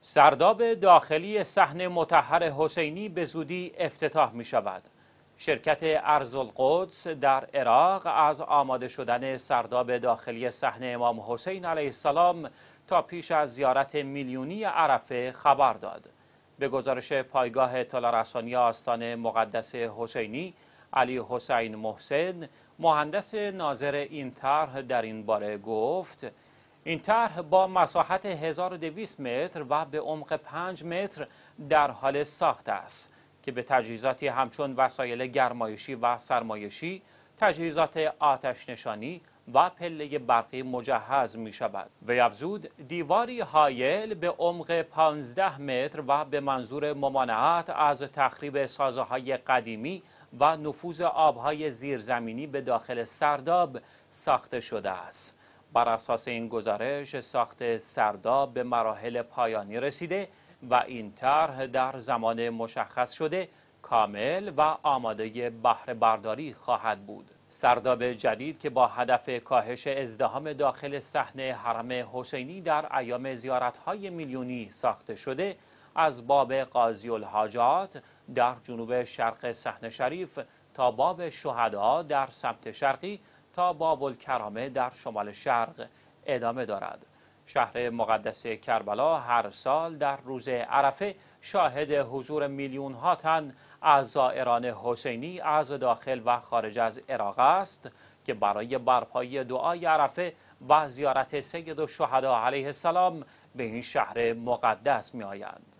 سرداب داخلی صحن مطهر حسینی به زودی افتتاح می شود. شرکت ارض‌القدس در عراق از آماده شدن سرداب داخلی صحن امام حسین علیه السلام تا پیش از زیارت میلیونی عرفه خبر داد. به گزارش پایگاه اطلاع رسانی آستان مقدس حسینی، علی حسین محسن، مهندس ناظر این طرح در این باره گفت: این طرح با مساحت 1200 متر و به عمق 5 متر در حال ساخت است که به تجهیزاتی همچون وسایل گرمایشی و سرمایشی، تجهیزات آتش نشانی و پله برقی مجهز می شود. وی افزود دیواری حایل به عمق 15 متر و به منظور ممانعت از تخریب سازه‌های قدیمی و نفوذ آبهای زیرزمینی به داخل سرداب ساخته شده است. بر اساس این گزارش، ساخت سرداب به مراحل پایانی رسیده و این طرح در زمان مشخص شده کامل و آماده بهره برداری خواهد بود. سرداب جدید که با هدف کاهش ازدحام داخل صحن حرم حسینی در ایام زیارت‌های میلیونی ساخته شده، از باب قاضی الحاجات در جنوب شرق صحن شریف تا باب شهدا در سمت شرقی تا باب الکرامه در شمال شرق ادامه دارد. شهر مقدس کربلا هر سال در روز عرفه شاهد حضور میلیون ها تن از زائران حسینی از داخل و خارج از عراق است که برای برپایی دعای عرفه و زیارت سید الشهدا علیه السلام به این شهر مقدس می آیند.